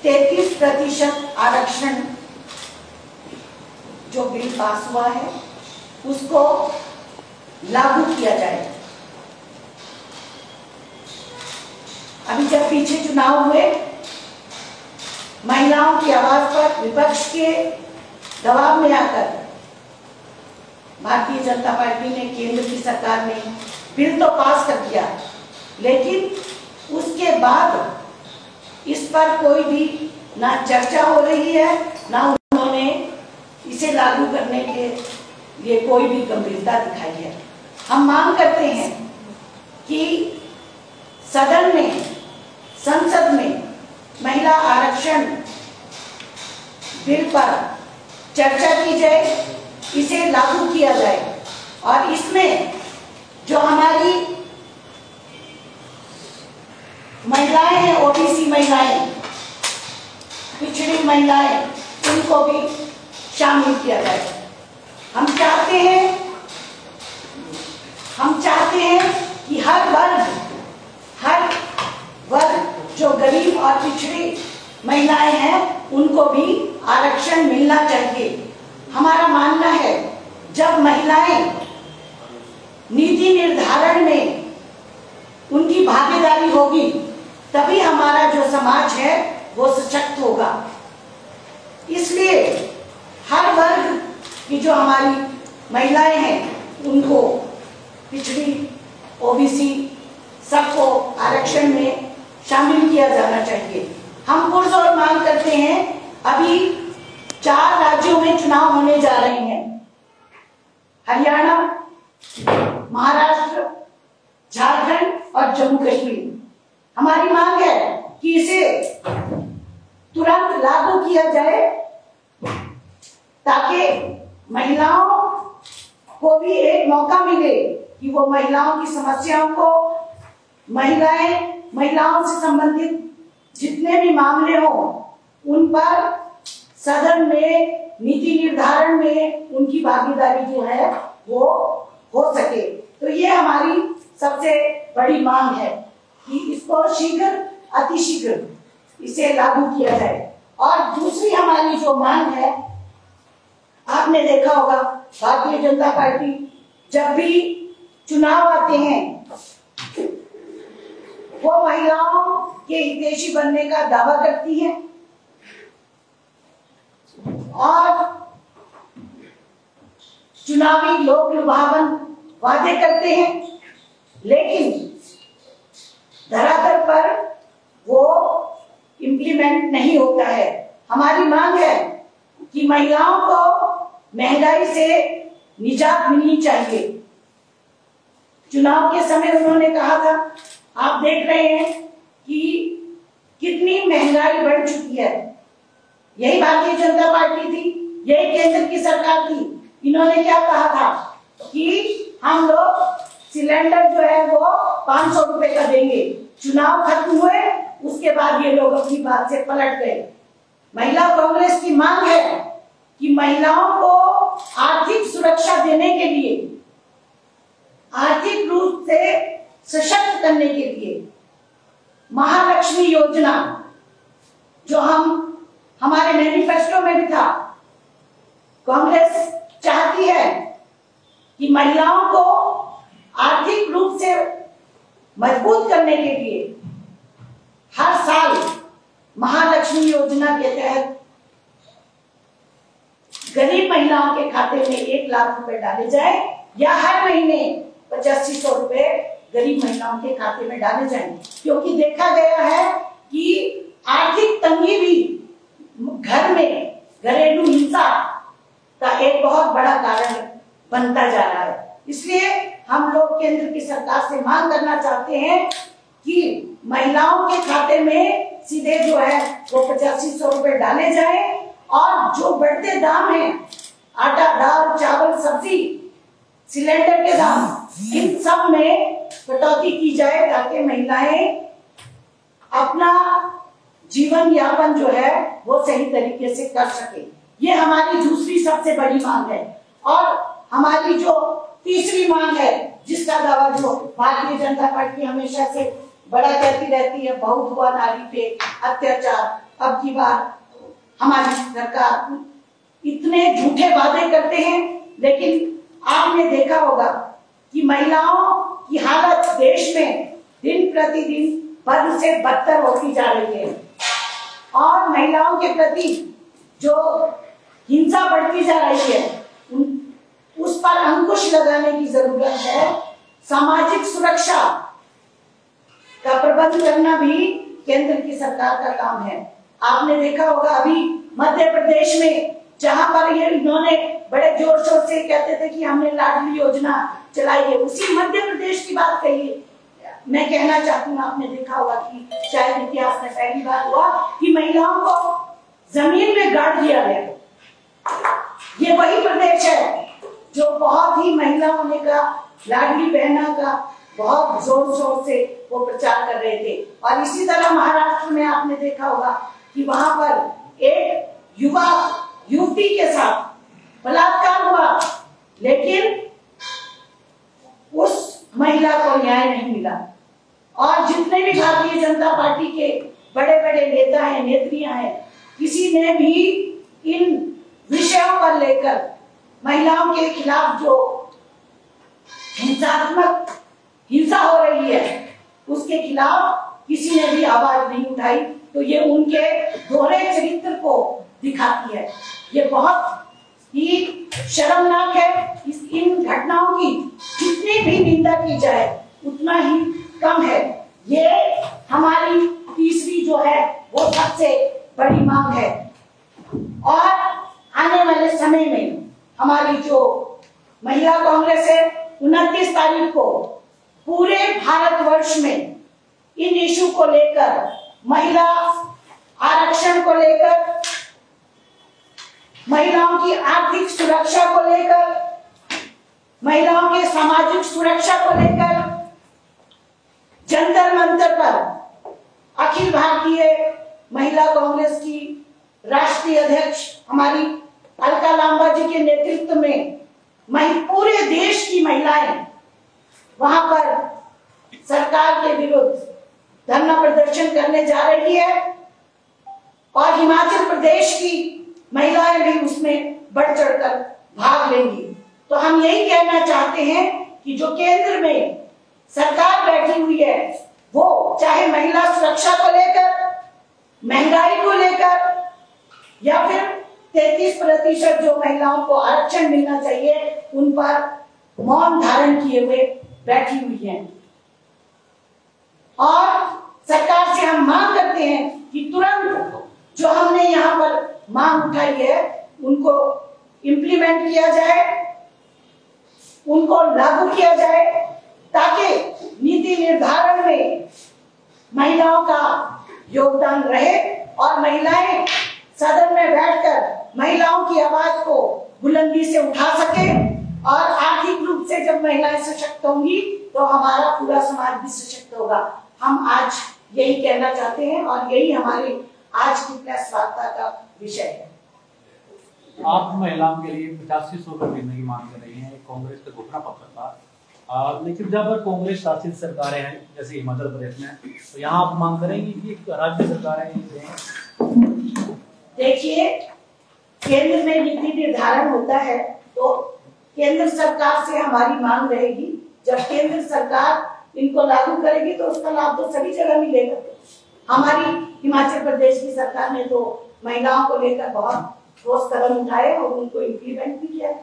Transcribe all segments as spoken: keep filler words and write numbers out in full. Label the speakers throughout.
Speaker 1: तैतीस प्रतिशत आरक्षण जो बिल पास हुआ है उसको लागू किया जाए। अभी जब पीछे चुनाव हुए, महिलाओं की आवाज पर विपक्ष के दबाव में आकर भारतीय जनता पार्टी ने, केंद्र की सरकार ने बिल तो पास कर दिया, लेकिन उसके बाद इस पर कोई भी ना चर्चा हो रही है, ना उन्होंने इसे लागू करने के लिए कोई भी गंभीरता दिखाई है। हम मांग करते हैं कि सदन में, संसद में महिला आरक्षण बिल पर चर्चा की जाए, इसे लागू किया जाए और इसमें जो हमारी महिलाएं हैं, ओबीसी महिलाएं, पिछड़ी महिलाएं, उनको भी शामिल किया जाए। हम चाहते हैं हम चाहते हैं कि हर वर्ग हर वर्ग जो गरीब और पिछड़ी महिलाएं हैं उनको भी आरक्षण मिलना चाहिए। हमारा मानना है जब महिलाएं नीति निर्धारण में उनकी भागीदारी होगी तभी हमारा जो समाज है वो सशक्त होगा। इसलिए हर वर्ग की जो हमारी महिलाएं हैं उनको, पिछड़ी, ओबीसी, सबको आरक्षण में शामिल किया जाना चाहिए। हम पुरजोर मांग करते हैं, अभी चार राज्यों में चुनाव होने जा रहे हैं, हरियाणा, महाराष्ट्र, झारखंड और जम्मू कश्मीर। हमारी मांग है कि इसे तुरंत लागू किया जाए ताकि महिलाओं को भी एक मौका मिले कि वो महिलाओं की समस्याओं को, महिलाएं महिलाओं से संबंधित जितने भी मामले हो उन पर सदन में, नीति निर्धारण में उनकी भागीदारी जो है वो हो सके। तो ये हमारी सबसे बड़ी मांग है कि इसको शीघ्र, अतिशीघ्र इसे लागू किया जाए। और दूसरी हमारी जो मांग है, आपने देखा होगा भारतीय जनता पार्टी जब भी चुनाव आते हैं वो महिलाओं के हितैषी बनने का दावा करती है और चुनावी लोक लुभावन वादे करते हैं, लेकिन धरातल पर वो इम्प्लीमेंट नहीं होता है। हमारी मांग है कि महिलाओं को महंगाई से निजात मिलनी चाहिए। चुनाव के समय उन्होंने कहा था, आप देख रहे हैं कि कितनी महंगाई बढ़ चुकी है। यही भारतीय जनता पार्टी थी, यही केंद्र की सरकार थी। इन्होंने क्या कहा था कि हम लोग सिलेंडर जो है वो पांच सौ रुपए का देंगे। चुनाव खत्म हुए, उसके बाद ये लोग अपनी बात से पलट गए। महिला कांग्रेस की मांग है कि महिलाओं को आर्थिक सुरक्षा देने के लिए, आर्थिक रूप से सशक्त करने के लिए महालक्ष्मी योजना, जो हम हमारे मैनिफेस्टो में भी था, कांग्रेस चाहती है कि महिलाओं को आर्थिक रूप से मजबूत करने के लिए हर साल महालक्ष्मी योजना के तहत गरीब महिलाओं के खाते में एक लाख रुपए डाले जाए या हर महीने पचासी सौ रुपए गरीब महिलाओं के खाते में डाले जाएं, क्योंकि देखा गया है कि आर्थिक तंगी भी घर में घरेलू हिंसा का एक बहुत बड़ा कारण बनता जा रहा है। इसलिए हम लोग केंद्र की सरकार से मांग करना चाहते हैं कि महिलाओं के खाते में सीधे जो है वो पचासी सौ रुपए डाले जाए और जो बढ़ते दाम हैं, आटा, दाल, चावल, सब्जी, सिलेंडर के दाम, इन सब में कटौती की जाए ताकि महिलाएं अपना जीवन यापन जो है वो सही तरीके से कर सके। ये हमारी दूसरी सबसे बड़ी मांग है। और हमारी जो तीसरी मांग है, जिसका दावा जो भारतीय जनता पार्टी हमेशा से बड़ा कहती रहती है, बहुत हुआ नारी पे अत्याचार, अब की बार हमारी सरकार इतने झूठे वादे करते हैं, लेकिन आपने देखा होगा कि महिलाओं की हालत देश में दिन प्रतिदिन बद से बदतर होती जा रही है और महिलाओं के प्रति जो हिंसा बढ़ती जा रही है उस पर अंकुश लगाने की जरूरत है। सामाजिक सुरक्षा का प्रबंध करना भी केंद्र की सरकार का काम है। आपने देखा होगा अभी मध्य प्रदेश में जहां पर ये इन्होंने बड़े जोर शोर से कहते थे कि हमने लाडली योजना चलाई है, उसी मध्य प्रदेश की बात कही मैं कहना चाहती हूँ। आपने देखा होगा कि शायद इतिहास में पहली बार हुआ कि महिलाओं को जमीन में गाड़ दिया गया। ये वही प्रदेश है जो बहुत ही महिलाओं ने का लाडली बहना का बहुत जोर शोर से वो प्रचार कर रहे थे। और इसी तरह महाराष्ट्र में आपने देखा होगा कि वहां पर एक युवा युवती के साथ बलात्कार हुआ, लेकिन उस महिला को न्याय नहीं मिला। और जितने भी भारतीय जनता पार्टी के बड़े बड़े नेता हैं, नेत्रियां हैं, किसी ने भी इन विषयों पर लेकर महिलाओं के खिलाफ जो हिंसात्मक हिंसा हो रही है उसके खिलाफ किसी ने भी आवाज नहीं उठाई। तो ये उनके दोहरे चरित्र को दिखाती है। ये बहुत ही शर्मनाक है। इस इन घटनाओं की जितनी भी निंदा की जाए उतना ही कम है। ये हमारी तीसरी जो है वो सबसे बड़ी मांग है। और आने वाले समय में हमारी जो महिला कांग्रेस है उनतीस तारीख को पूरे भारतवर्ष में इन इशू को लेकर, महिला आरक्षण को लेकर, महिलाओं की आर्थिक सुरक्षा को लेकर, महिलाओं के सामाजिक सुरक्षा को लेकर जंतर मंतर पर अखिल भारतीय महिला कांग्रेस की राष्ट्रीय अध्यक्ष हमारी अलका लांबा जी के नेतृत्व में पूरे देश की महिलाएं वहां पर सरकार के विरुद्ध धरना प्रदर्शन करने जा रही है और हिमाचल प्रदेश की महिलाएं भी उसमें बढ़ चढ़कर भाग लेंगी। तो हम यही कहना चाहते हैं कि जो केंद्र में सरकार बैठी हुई है वो चाहे महिला सुरक्षा को लेकर, महंगाई को लेकर या फिर तैतीस प्रतिशत जो महिलाओं को आरक्षण मिलना चाहिए उन पर मौन धारण किए हुए बैठी हुई है। और सरकार से हम मांग करते हैं कि तुरंत जो हमने यहाँ पर मांग उठाई है उनको इम्प्लीमेंट किया जाए, उनको लागू किया जाए, ताकि नीति निर्धारण में महिलाओं का योगदान रहे और महिलाएं सदन में बैठकर महिलाओं की आवाज को बुलंदी से उठा सके। और आर्थिक रूप से जब महिलाएं सशक्त होंगी तो हमारा पूरा समाज भी सशक्त होगा। हम आज यही कहना चाहते हैं और यही हमारी आज की प्रेस वार्ता का विषय है।
Speaker 2: आप महिलाओं के लिए पचासी सौ रुपए देने की मांग कर रही हैं, कांग्रेस का घोषणा पत्र था, लेकिन जब कांग्रेस शासित सरकारें हैं जैसे हिमाचल प्रदेश में, तो यहाँ आप मांग करेंगी कि राज्य सरकारें दें?
Speaker 1: देखिए, केंद्र में नीति निर्धारण होता है तो केंद्र सरकार से हमारी मांग रहेगी। जब केंद्र सरकार इनको लागू करेगी तो उसका लाभ तो सभी जगह मिलेगा। हमारी हिमाचल प्रदेश की सरकार ने तो महिलाओं को लेकर बहुत ठोस कदम उठाए और उनको इम्प्लीमेंट भी किया।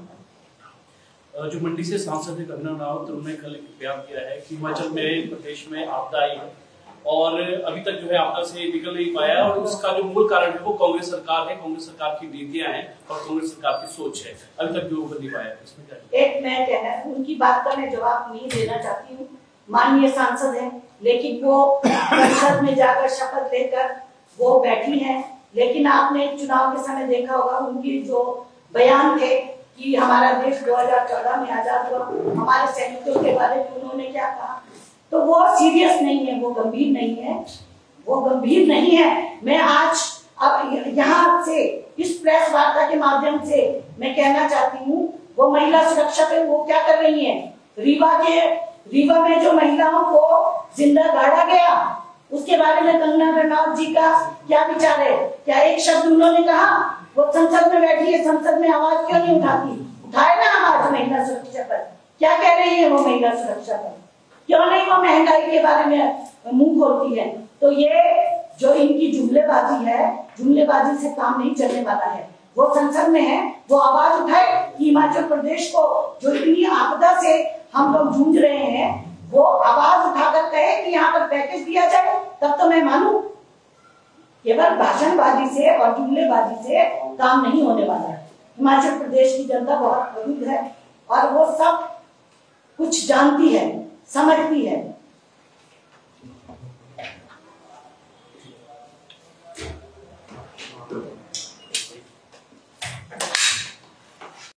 Speaker 3: जो मंडी से सांसद है अभिनव रावत, उन्होंने कल एक बयान दिया है कि हिमाचल में प्रदेश में आपदा आई है और अभी तक जो है आपदा से निकल नहीं पाया है और उसका जो मूल कारण है वो कांग्रेस सरकार है, कांग्रेस सरकार की नीतियां हैं और कांग्रेस सरकार की सोच है, अभी तक जो कर नहीं पाया है। इसमें क्या
Speaker 1: एक मैं कहना उनकी बात का मैं जवाब नहीं देना चाहती हूँ। माननीय सांसद है लेकिन वो संसद में जाकर शपथ लेकर वो बैठी हैं, लेकिन आपने चुनाव के समय देखा होगा उनकी जो बयान थे कि हमारा देश दो हज़ार चौदह में आजाद हुआ, हमारे सैनिकों के बारे में उन्होंने क्या कहा, तो वो सीरियस नहीं है, वो गंभीर नहीं है, वो गंभीर नहीं है। मैं आज अब यहाँ से इस प्रेस वार्ता के माध्यम से मैं कहना चाहती हूँ वो महिला सुरक्षा पे वो क्या कर रही है। रीवा के रीवा में जो महिलाओं को जिंदा गाड़ा गया उसके बारे में कंगना रनौत जी का क्या विचार है? क्या एक शब्द उन्होंने कहा? वो संसद में बैठी है, संसद में आवाज क्यों नहीं उठाती? उठाए ना आवाज महिला सुरक्षा पर। क्या कह रही है वो महिला सुरक्षा पर? क्यों नहीं वो महंगाई के बारे में मुंह खोलती है? तो ये जो इनकी जुमलेबाजी है, जुमलेबाजी से काम नहीं चलने वाला है। वो संसद में है, वो आवाज उठाए कि हिमाचल प्रदेश को जो इतनी आपदा से हम लोग जूझ रहे हैं, वो आवाज उठाकर कहे कि यहाँ पर पैकेज दिया जाए, तब तो मैं मानूं। केवल भाषणबाजी से और जुमलेबाजी से काम नहीं होने वाला है। हिमाचल प्रदेश की जनता बहुत प्रबुद्ध है और वो सब कुछ जानती है, समझती है।